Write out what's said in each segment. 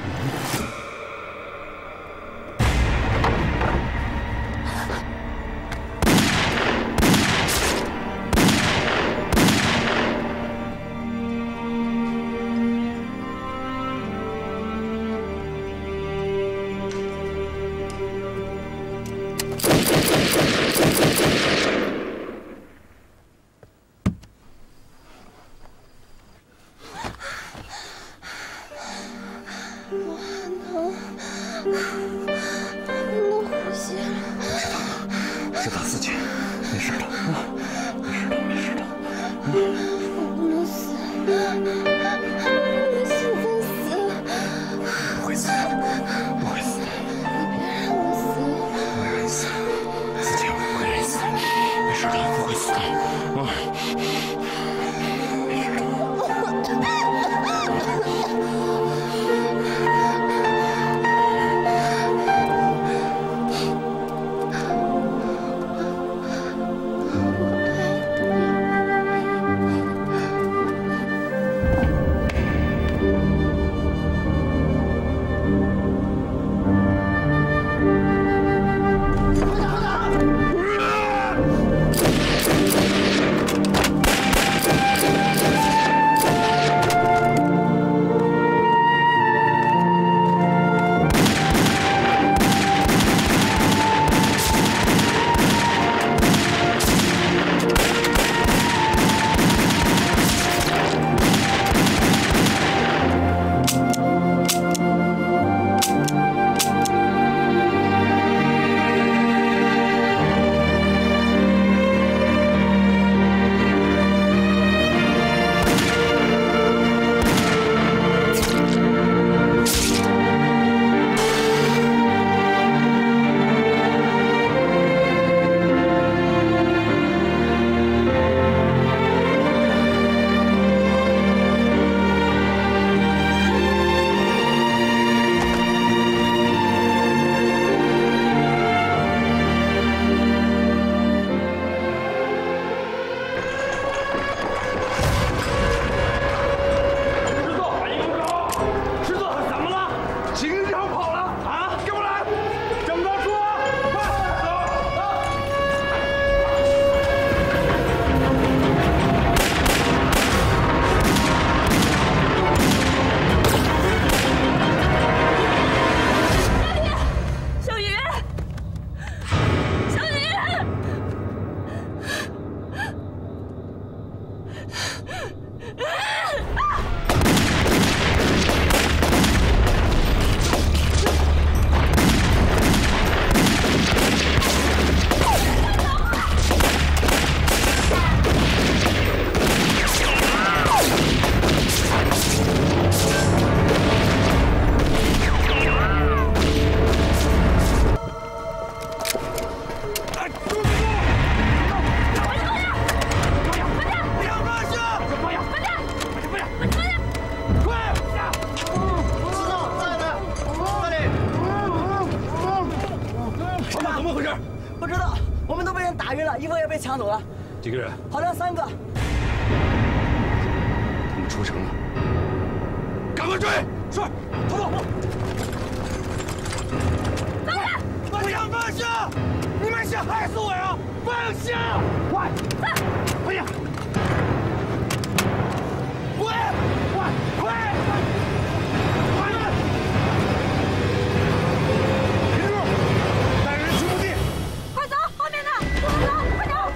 抢走了， 几个人？ 好像3个。 他们出城了，赶快追！是，头头。 放开！ 放下！放下！你们想害死我呀？放下！快！放下！滚！快！别动！带人去墓地！ 快走！后面的，我们走！快走！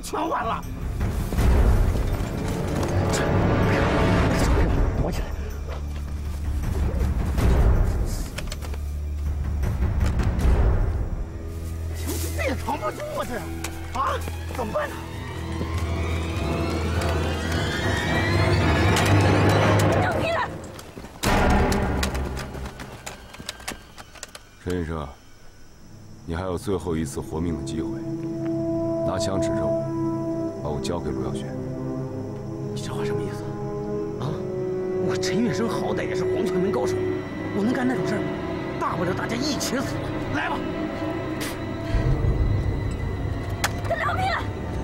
全完了。躲起来！这也扛不住啊！这啊，怎么办呢？ 让开了！ 陈医生，你还有最后一次活命的机会，拿枪指着我，把我交给陆耀轩。 你这话什么意思？啊？我陈月生好歹也是黄泉门高手，我能干那种事儿吗？大不了大家一起死，来吧！ 他饶命了！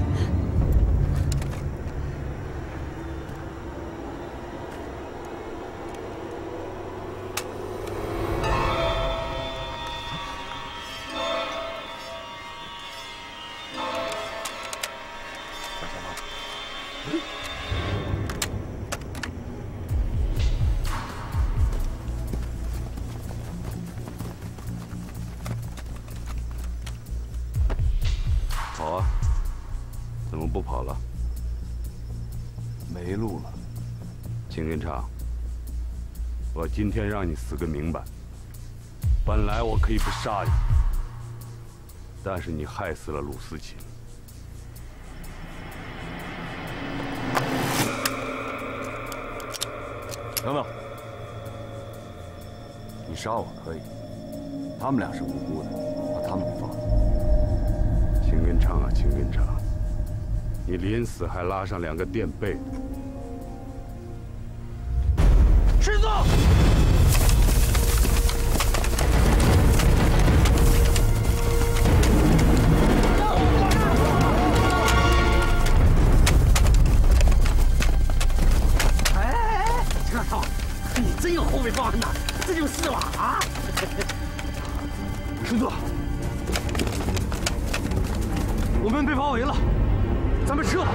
跑啊！怎么不跑了？ 没路了。 秦根畅，我今天让你死个明白。本来我可以不杀你，但是你害死了鲁思琴。 等等，你杀我可以，他们俩是无辜的，把他们给放了。 秦根畅啊，秦根畅，你临死还拉上2个垫背的。 师座！哎，陈少，你真有后备方案呐！这就是了啊！师座，我们被包围了，咱们撤吧。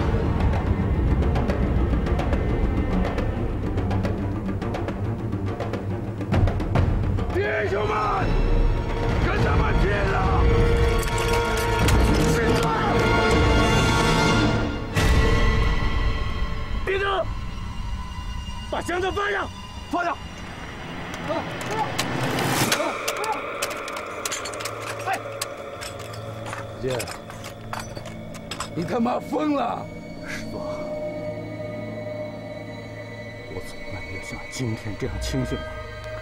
弟兄们，跟他们拼了！ 师座，别动，把箱子放下，放下。 姐，你他妈疯了！ 师座，我从来没有像今天这样轻信过。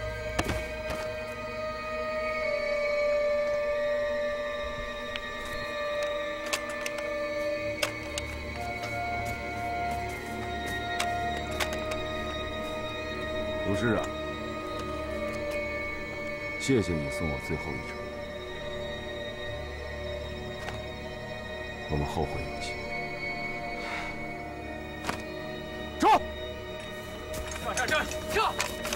鲁师长，谢谢你送我最后一程，我们后会有期。 撤！撤！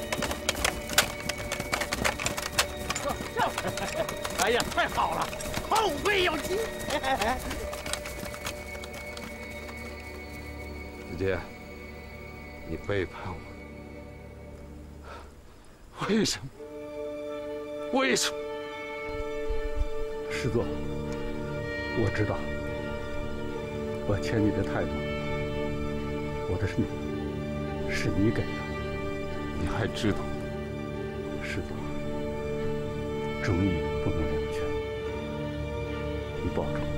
哎呀，太好了，后会有期。 子杰，你背叛我。为什么？为什么？ 师座，我知道，我欠你的太多，我的命是你给的。 你还知道？ 师座，忠义不能两全，你保重。